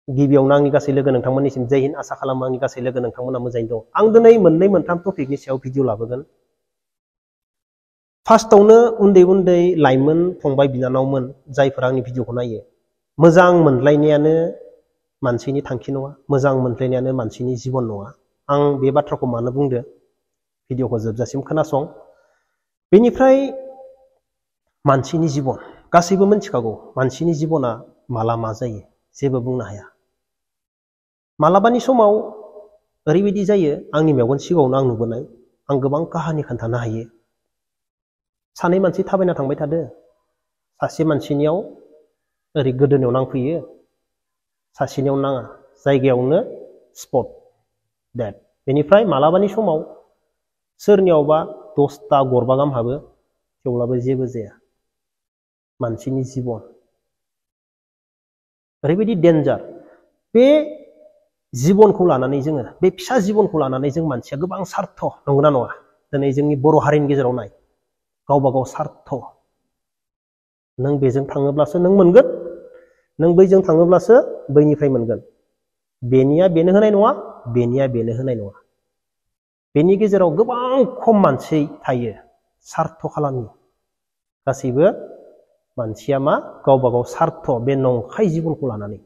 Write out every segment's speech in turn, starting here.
गिबियावनो आंनि गासै लोगो नोंथांमोननिसिम जय हिन्द आसा खालामो आंनि गासै लोगो नोंथांमोना मोजाङै दं। आं दिनै मोननै मोनथाम टपिकनि सायाव भिडिअ लाबोगोन। फार्स्टआवनो उन्दै उन्दै लाइमोन फंबाय बिनानावमोन जायफोरा आंनि भिडिअखौ नायो, मोजां मोनलायनायानो मानसिनि थांखि नङा, मोजां मोनलायनायानो मानसिनि जिबन नङा। आं बे बाथ्राखौ मानो बुंदो भिडिअखौ जोबजासिम खोनासं। बेनिफ्राय मानसिनि जिबन गासैबो मिथिखागौ मानसिनि जिबना माला मा जायो जेबो बुंनो हाया। मालाबानि समाव ओरैबायदि जायो, आंनि मेगन सिगाङावनो आं नुबोनाय, आं गोबां काहानि खोन्थानो हायो। सानै मानसि थाबायना थांबाय थादो, सासे मानसिनियाव ओरै गोदोनायाव नांफैयो, सासेनियाव नाङा, जायगायावनो स्पट डेड। बेनिफ्राय मालाबानि समाव सोरनियावबा 10टा गरबा गाहाम हाबो, थेवब्लाबो जेबो जाया। मानसिनि जिबन ओरैबायदि डेन्जार। बे जिबनखौ लानानै जोङो, बे फिसा जिबनखौ लानानै जों मानसिया गोबां सार्थ, नंगौना नङा? दिनै जोंनि बर' हारिनि गेजेराव नाय, गावबा गाव सार्थ। नों बेजों थाङोब्लासो नों मोनगोन, नों बैजों थाङोब्लासो बैनिफ्राय मोनगोन। बेनिया बेनो होनाय नङा, बेनिया बेनो होनाय नङा। बेनि गेजेराव गोबां खम मानसि थायो सार्थ खालामि। गासैबो मानसिया मा गावबा गाव सार्थ, बे नंखाय जिबनखौ लानानै।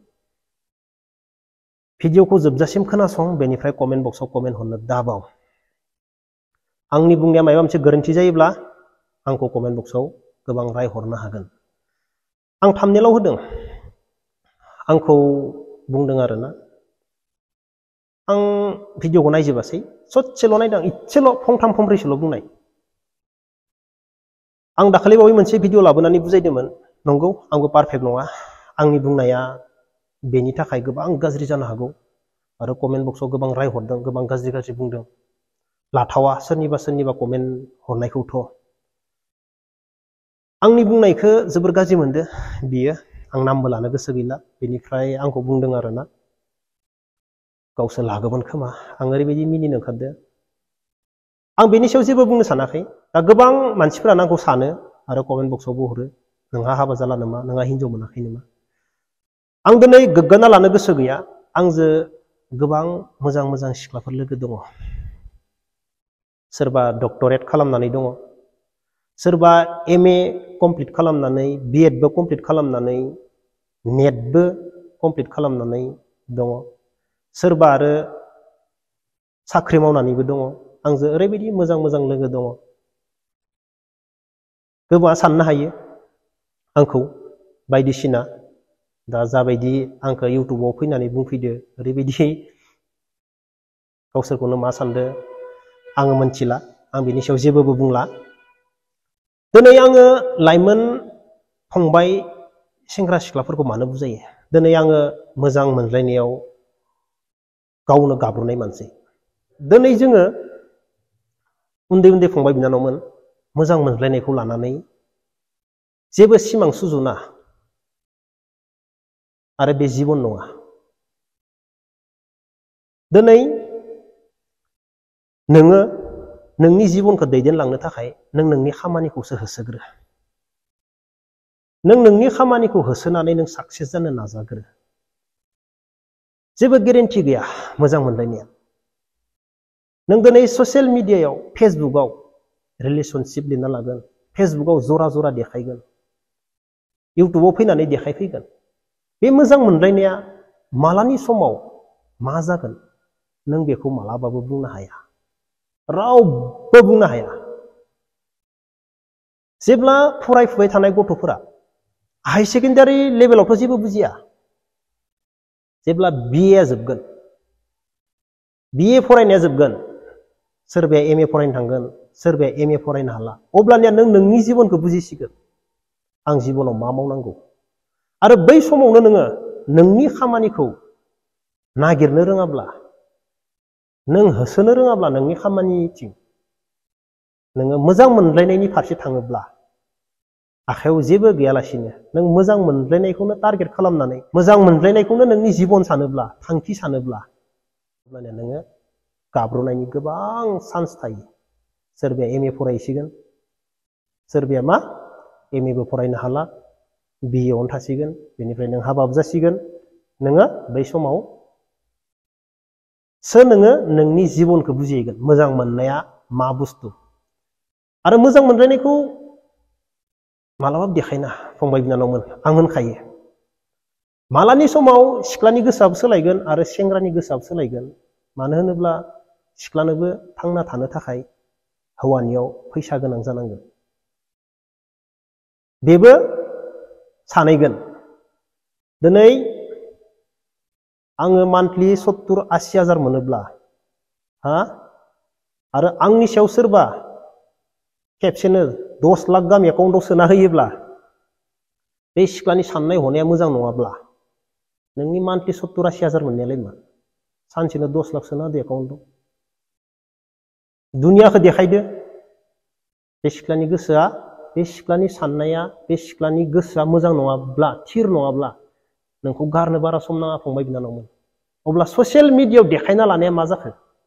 भिडिअखौ जोबजासिम खोनासं, बेनिफ्राय कमेन्ट बक्सआव कमेन्ट हरनो दाबाव। आंनि बुंनाया माबा मोनसे गोरोन्थि जायोब्ला आंखौ कमेन्ट बक्सआव गोबां राय हरनो हागोन। आं थाम्बनेइलाव होदों, आंखौ बुंदों आरोना। आं भिडिअखौ नायजोबासै, ससेल' नायदों, इसेल' फंथाम फंब्रैसोल' बुंनाय। आं दाखालि बावै मोनसे भिडिअ लाबोनानै बुजायदोंमोन, नंगौ आंबो पारफेक्ट नङा, आंनि बुंनाया बेनि थाखाय गोबां गाज्रि जानो हागौ। आरो कमेन्ट बक्सआव गोबां राय हरदों, गोबां गाज्रि गाज्रि बुंदों। लाथावा सोरनिबा कमेन्ट हरनायखौथ'। आंनि बुंनायखौ जोबोर गाज्रि मोनदो बियो, आं नामबो लानो गोसो गैला। बेनिफ्राय आंखौ बुंदों आरोना, गावसोर लागोमोन खोमा, आं ओरैबायदि मिनिनो ओंखारदो। आं बेनि सायाव जेबो बुंनो सानाखै। दा गोबां मानसिफोरानो आंखौ सानो आरो कमेन्ट बक्सआवबो हरो, नोंहा हाबा जाला नामा, नोंहा हिनजाव मोनाखै नामा। आं दिनै गोग्गाना लानो गोसो गैया, आंजों गोबां मोजां मोजां सिख्लाफोर लोगो दङ। सोरबा डक्टरेट खालामनानै दङ, सोरबा MA कमप्लिट खालामनानै, BEdबो कमप्लिट खालामनानै, नेटबो कमप्लिट खालामनानै दङ, सोरबा आरो साख्रि मावनानैबो दङ। आंजों ओरैबायदि मोजां मोजां लोगो दङ। गोबाङा साननो हायो आंखौ बायदिसिना, दा जाबायदि आंखौ इउटुबाव फैनानै बुंफैदो, ओरैबायदि गावसोरखौनो मा सानदो आङो मोनथिला, आं बिनि सायाव जेबोबो बुंला। दिनै आङो लाइमोन फंबाय सेंग्रा सिख्लाफोरखौ मानो बुजायो? दिनै आङो मोजां मोनलायनायाव गावनो गाब्रनाय मानसि। दिनै जोङो उन्दै उन्दै फंबाय बिनानावमोन मोजां मोनलायनायखौ लानानै जेबो सिमां सुजुना, आरो बे जिबन नङा। दिनै नोङो नोंनि जिबनखौ दैदेनलांनो थाखाय नों नोंनि खामानिखौसो होसोग्रो। नों नोंनि खामानिखौ होसोनानै नों साक्सेस जानो नाजाग्रो। जेबो गेरेन्टि गैया मोजां मोनलायनाया। नों दिनै ससियेल मिडियायाव फेसबुकआव रिलेशनशिप लिरना लागोन, फेसबुकआव जरा जरा देखायगोन, इउटुबाव फैनानै देखायफैगोन। बे मोजां मोनलायनाया मालानि समाव मा जागोन नों बेखौ मालाबाबो बुंनो हाया, रावबो बुंनो हाया। जेब्ला फरायफुबाय थानाय गथ'फोरा हाई सेकेन्डारि लेभेलावथ' जेबो बुजिया, जेब्ला BA जोबगोन, BA फरायनाया जोबगोन, सोरबाया MA फरायनो थांगोन, सोरबाया MA फरायनो हाला, अब्लानिया नों नोंनि जिबनखौ बुजिसिगोन, आं जिबनाव मा मावनांगौ। आरो बै समावनो नोङो नोंनि खामानिखौ नागिरनो रोङाब्ला, नों होसोनो रोङाब्ला नोंनि खामानिथिं, नोङो मोजां मोनलायनायनि फारसे थाङोब्ला, आखायाव जेबो गैयालासिनो नों मोजां मोनलायनायखौनो टारगेट खालामनानै, मोजां मोनलायनायखौनो नोंनि जिबन सानोब्ला, थांखि सानोब्ला, अब्लानिया नोङो गाब्रनायनि गोबां चान्स थायो। सोरबाया MA फरायसिगोन, सोरबाया मा MAबो फरायनो हाला, BAयावनो थासिगोन, बेनिफ्राय नों हाबाबो जासिगोन, नोङो बै समाव नोङो नोंनि जिबनखौ बुजिगोन मोजां मोननाया मा बुस्थु आरो मोजां मोनलायनायखौ मालाबा देखायना फंबाय बिनानावमोन आं होनखायो मालानि समाव सिख्लानि गोसोआबो सोलायगोन आरो सेंग्रानि गोसोआबो सोलायगोन मानो होनोब्ला सिख्लानोबो थांना थानो थाखाय हौवानियाव फैसा गोनां जानांगोन बेबो सानैगोन दिनै आङो मान्थलि 70-80 हाजार मोनोब्ला आरो आंनि सायाव सोरबा खेबसेनो 10 लाख गाहाम एकाउन्टआव सोना होयोब्ला बे सिख्लानि साननाय हनाया मोजां नङाब्ला नोंनि मान्थलि 70-80 हाजार मोननायालाय मा सानसेनो 10 लाख सोना होदो एकाउन्टआव दुनियाखौ देखायदो बे सिख्लानि गोसोआ बे सिख्लानि साननाया बे सिख्लानि गोसोआ मोजां नङाब्ला थिर नङाब्ला नोंखौ गारनो बारा सम नाङा फंबाय बिनानावमोन अब्ला ससियेल मिडियायाव देखायना लानाया मा जाखो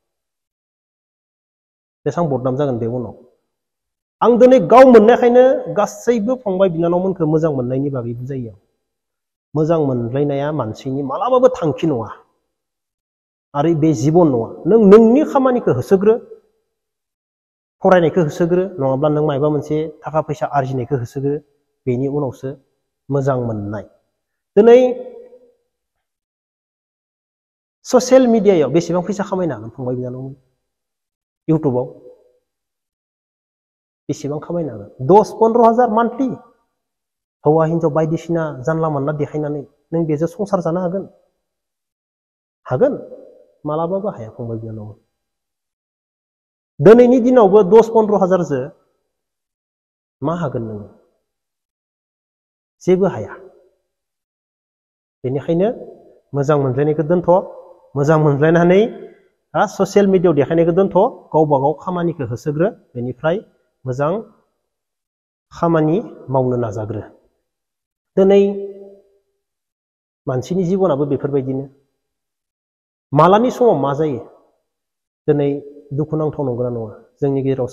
बेसेबां बदनाम जागोन बे उनाव आं दिनै गाव मोननायखायनो गासैबो फंबाय बिनानावमोनखौ मोजां मोननायनि बागै बुजायो मोजां मोनलायनाया मानसिनि मालाबाबो थांखि नङा आरो बे जिबन नङा नों नोंनि खामानिखौ होसोग्रो फरायनायखौ होसोग्रो नङाब्ला नों मायबा मोनसे थाखा फैसा आरजिनायखौ होसोग्रो बेनि उनावसो मोजां मोननाय दिनै ससियेल मिडियायाव बेसेबां फैसा खामायनो हागोन फंबाय बिनानावमोन इउटुबाव बेसेबां खामायनो हागोन 10-15 हाजार मान्थलि हौवा हिन्जाव बायदिसिना जानला मानला देखायनानै नों बेजों संसार जानो हागोन मालाबाबो हाया फंबाय बिनानावमोन दिनैनि दिनावबो 10-15 हाजारजों मा हागोन नोङो जेबो हाया बेनिखायनो मोजां मोनलायनायखौ दोनथ' मोजां मोनलायनानै ससियेल मिडियायाव देखायनायखौ दोनथ' गावबा गाव खामानिखौ होसोग्रो बेनिफ्राय मोजां खामानि मावनो नाजाग्रो दिनै मानसिनि जिबनाबो बेफोरबायदिनो मालानि समाव मा जायो दिनै दुखुनांथाव नंगौना नङा जोंनि गेजेराव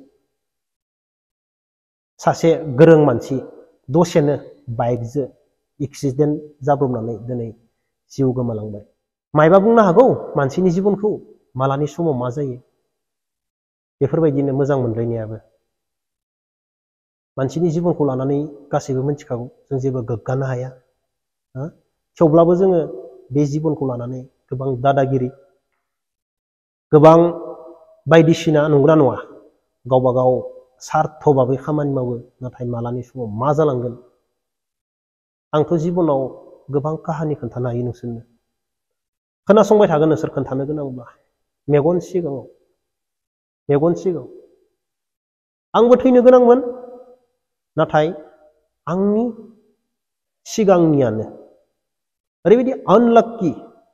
सासे गोरों मानसि दसेनो बाइकजों एक्सिडेन्ट जाब्रबनानै दिनै जिउ गोमालांबाय मायबा बुंनो हागौ मानसिनि जिबनखौ मालानि समाव मा जायो बेफोरबायदिनो मोजां मोनलायनायाबो मानसिनि जिबनखौ लानानै गासैबो मिथिखागौ जों जेबो गोग्गानो हाया थेवब्लाबो जोङो बे जिबनखौ लानानै गोबां दादागिरि गोबां बायदिसिना नंगौना नङा गावबा गाव सार्थ भाबै खामानि मावो नाथाय मालानि समाव मा जालांगोन आंथ' जिबनाव गोबां काहानि खोन्थानो हायो नोंसोरनो खोनासंबाय थागोन नोंसोर खोन्थानो गोनांब्ला मेगन सिगाङाव आंबो थैनो गोनांमोन नाथाय आंनि सिगांनियानो ओरैबायदि आनलाक्कि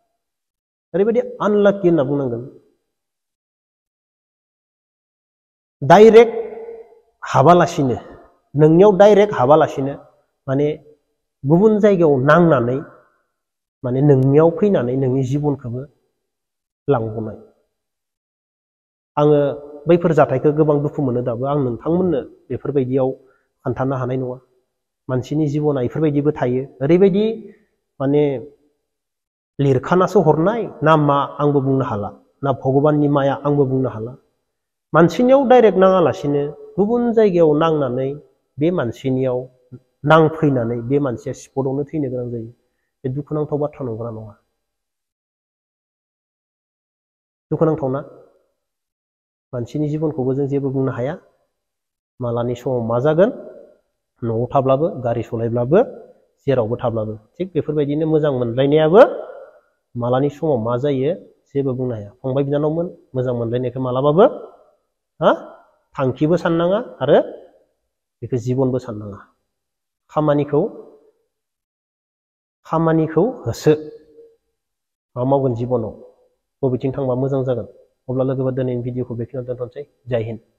होनना बुंनांगोन डाइरेक्ट हाबालासिनो नोंनियाव डाइरेक्ट हाबालासिनो माने गुबुन जायगायाव नांनानै माने नोंनियाव फैनानै नोंनि जिबनखौबो लांगौनाय आङो बैफोर जाथायखौ गोबां दुखु मोनो दाबो आं नोंथांमोननो बेफोरबायदियाव खोन्थानो हानाय नङा मानसिनि जिबना बेफोरबायदिबो थायो ओरैबायदि माने लिरखानासो हरनाय ना मा आंबो बुंनो हाला ना भगबाननि माया आंबो बुंनो हाला मानसिनियाव डाइरेक्ट नाङालासिनो गुबुन जायगायाव नांनानै बे मानसिनियाव नांफैनानै बे मानसिया स्पटआवनो थैनो गोनां जायो बे दुखुनांथाव बाथ्रा नंगौना नङा दुखुनांथावना मानसिनि जिबनखौबो जों जेबो बुंनो हाया मालानि समाव मा जागोन न'आव थाब्लाबो गारि सलायब्लाबो जेरावबो थाब्लाबो थिग बेफोरबायदिनो मोजां मोनलायनायाबो मालानि समाव मा जायो जेबो बुंनो हाया फंबाय बिनानावमोन मोजां मोनलायनायखौ मालाबाबो थांखिबो साननाङा आरो बेखौ जिबनबो साननाङा खामानिखौ होसो मा मावगोन जिबनाव बबेथिं थांबा मोजां जागोन अब्ला लोगोफोर दिनैनि भिडिअखौ बेखिनियाव दोनथ'नोसै जय हिन्द